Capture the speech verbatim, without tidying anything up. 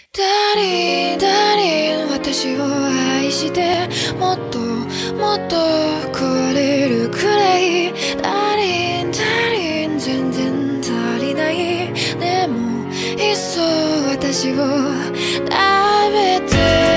ダーリンダーリン私を愛してもっともっと壊れるくらいダーリンダーリン全然足りないでもいっそ私を食べて